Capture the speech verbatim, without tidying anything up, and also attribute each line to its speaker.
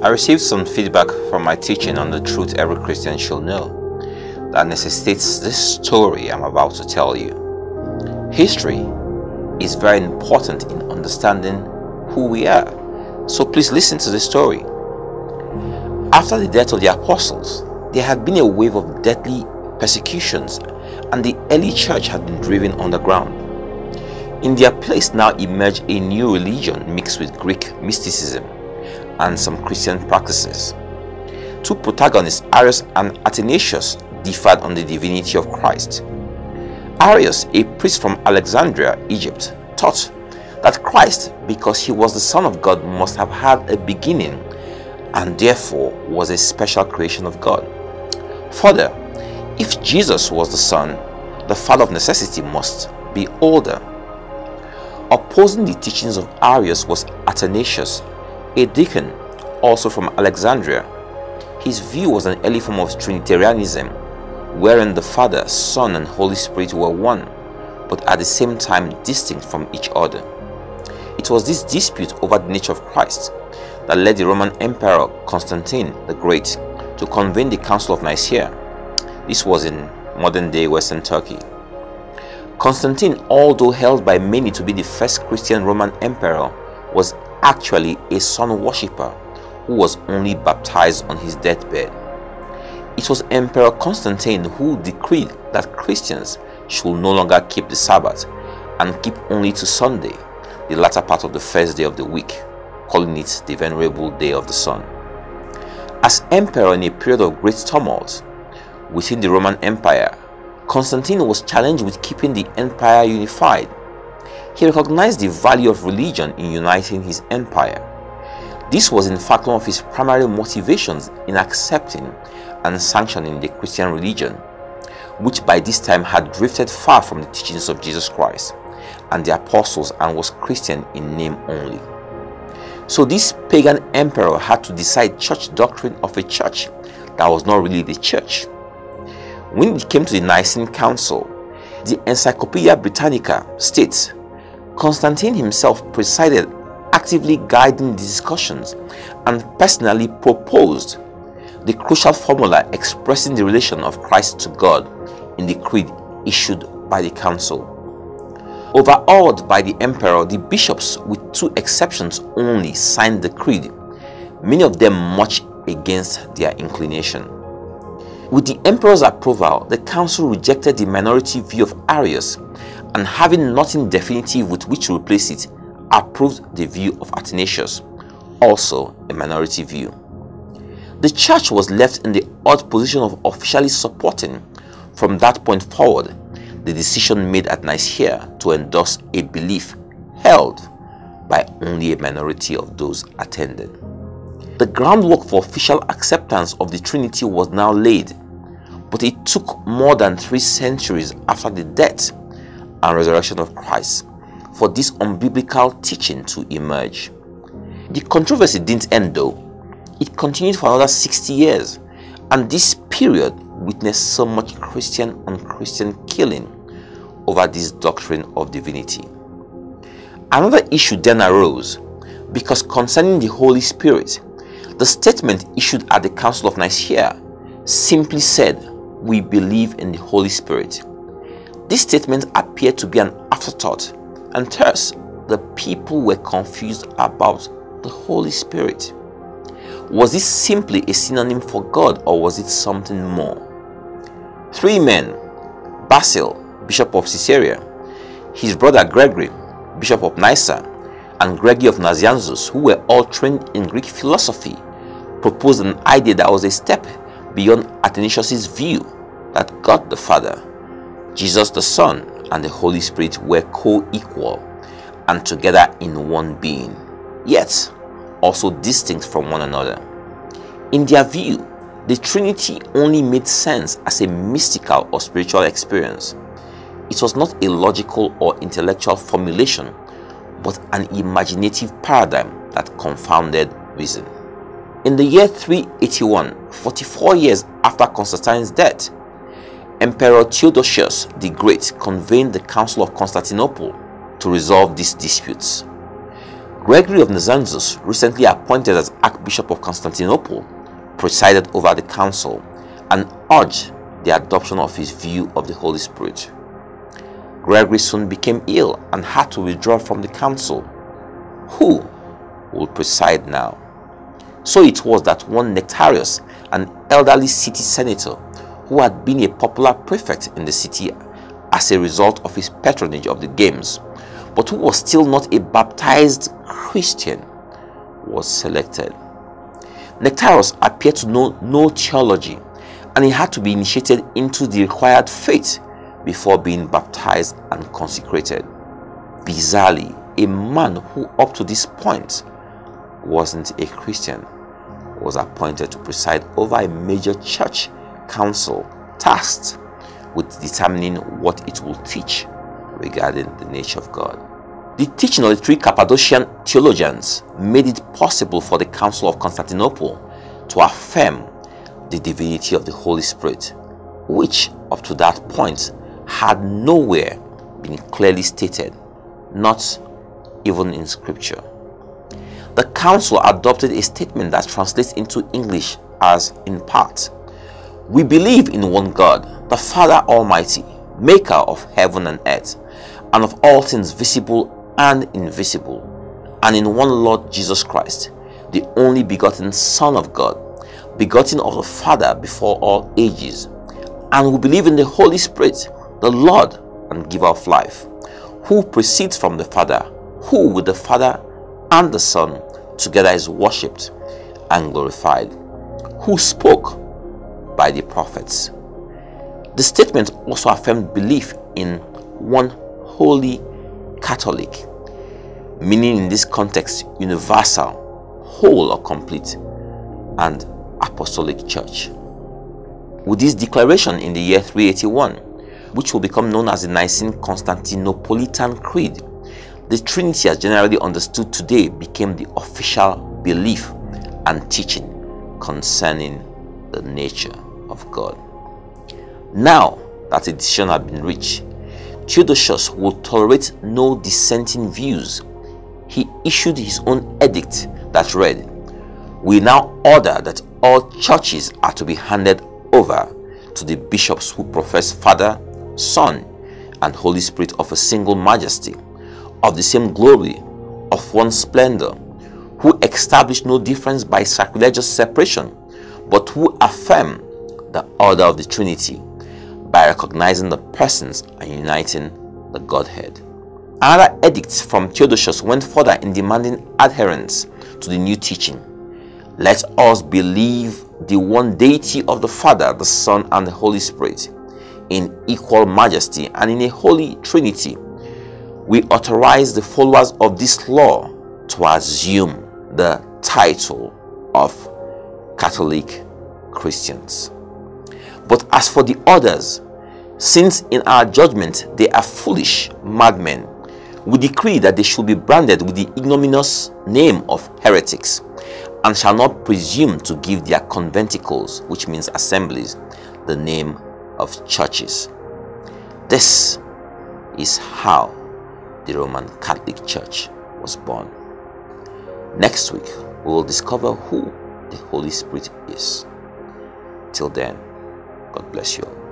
Speaker 1: I received some feedback from my teaching on the truth every Christian should know that necessitates this story I'm about to tell you. History is very important in understanding who we are, so please listen to this story. After the death of the apostles, there had been a wave of deadly persecutions and the early church had been driven underground. In their place now emerged a new religion mixed with Greek mysticism and some Christian practices. Two protagonists, Arius and Athanasius, differed on the divinity of Christ. Arius, a priest from Alexandria, Egypt, taught that Christ, because he was the Son of God, must have had a beginning and therefore was a special creation of God. Further, if Jesus was the Son, the Father of necessity must be older. Opposing the teachings of Arius was Athanasius, a deacon, also from Alexandria. His view was an early form of Trinitarianism, wherein the Father, Son, and Holy Spirit were one, but at the same time distinct from each other. It was this dispute over the nature of Christ that led the Roman Emperor Constantine the Great to convene the Council of Nicaea. This was in modern-day Western Turkey. Constantine, although held by many to be the first Christian Roman emperor, was actually a sun worshipper who was only baptized on his deathbed. It was Emperor Constantine who decreed that Christians should no longer keep the Sabbath and keep only to Sunday, the latter part of the first day of the week, calling it the Venerable Day of the Sun. As emperor in a period of great tumult within the Roman Empire, Constantine was challenged with keeping the empire unified. He recognized the value of religion in uniting his empire. This was in fact one of his primary motivations in accepting and sanctioning the Christian religion, which by this time had drifted far from the teachings of Jesus Christ and the apostles and was Christian in name only. So this pagan emperor had to decide church doctrine of a church that was not really the church. When it came to the Nicene Council, the Encyclopedia Britannica states, Constantine himself presided, actively guiding the discussions and personally proposed the crucial formula expressing the relation of Christ to God in the creed issued by the council. Overawed by the emperor, the bishops, with two exceptions only, signed the creed, many of them much against their inclination. With the emperor's approval, the council rejected the minority view of Arius and, having nothing definitive with which to replace it, approved the view of Athanasius, also a minority view. The church was left in the odd position of officially supporting, from that point forward, the decision made at Nicaea to endorse a belief held by only a minority of those attending. The groundwork for official acceptance of the Trinity was now laid, but it took more than three centuries after the death and resurrection of Christ for this unbiblical teaching to emerge. The controversy didn't end though. It continued for another sixty years, and this period witnessed so much Christian on Christian killing over this doctrine of divinity. Another issue then arose, because concerning the Holy Spirit, the statement issued at the Council of Nicaea simply said, "We believe in the Holy Spirit." This statement appeared to be an afterthought, and thus the people were confused about the Holy Spirit. Was this simply a synonym for God, or was it something more? Three men, Basil, Bishop of Caesarea, his brother Gregory, Bishop of Nyssa, and Gregory of Nazianzus, who were all trained in Greek philosophy, proposed an idea that was a step beyond Athanasius' view that God the Father, Jesus the Son, and the Holy Spirit were co-equal and together in one being, yet also distinct from one another. In their view, the Trinity only made sense as a mystical or spiritual experience. It was not a logical or intellectual formulation, but an imaginative paradigm that confounded reason. In the year three eighty-one, forty-four years after Constantine's death, Emperor Theodosius the Great convened the Council of Constantinople to resolve these disputes. Gregory of Nazianzus, recently appointed as Archbishop of Constantinople, presided over the council and urged the adoption of his view of the Holy Spirit. Gregory soon became ill and had to withdraw from the council. Who will preside now? So it was that one Nectarius, an elderly city senator who had been a popular prefect in the city as a result of his patronage of the games, but who was still not a baptized Christian, was selected. Nectarius appeared to know no theology, and he had to be initiated into the required faith before being baptized and consecrated. Bizarrely, a man who up to this point wasn't a Christian was appointed to preside over a major church council tasked with determining what it will teach regarding the nature of God. The teaching of the three Cappadocian theologians made it possible for the Council of Constantinople to affirm the divinity of the Holy Spirit, which up to that point had nowhere been clearly stated, not even in Scripture. The Council adopted a statement that translates into English as, in part, "We believe in one God, the Father Almighty, maker of heaven and earth, and of all things visible and invisible, and in one Lord Jesus Christ, the only begotten Son of God, begotten of the Father before all ages. And we believe in the Holy Spirit, the Lord and giver of life, who proceeds from the Father, who with the Father and the Son together is worshipped and glorified, who spoke by the prophets." The statement also affirmed belief in one holy Catholic, meaning in this context universal, whole or complete, and apostolic church. With this declaration in the year three eighty-one, which will become known as the Nicene Constantinopolitan Creed, the Trinity as generally understood today became the official belief and teaching concerning the nature of God. Now that a decision had been reached, Theodosius would tolerate no dissenting views. He issued his own edict that read, "We now order that all churches are to be handed over to the bishops who profess Father, Son, and Holy Spirit of a single majesty, of the same glory, of one splendor, who establish no difference by sacrilegious separation, but who affirm the order of the Trinity by recognizing the persons and uniting the Godhead." Another edict from Theodosius went further in demanding adherence to the new teaching. "Let us believe the one deity of the Father, the Son, and the Holy Spirit, in equal majesty and in a holy Trinity. We authorize the followers of this law to assume the title of Catholic Christians. But as for the others, since in our judgment they are foolish madmen, we decree that they should be branded with the ignominious name of heretics, and shall not presume to give their conventicles, which means assemblies, the name of churches." This is how the Roman Catholic Church was born. Next week, we will discover who the Holy Spirit is. Till then, God bless you all.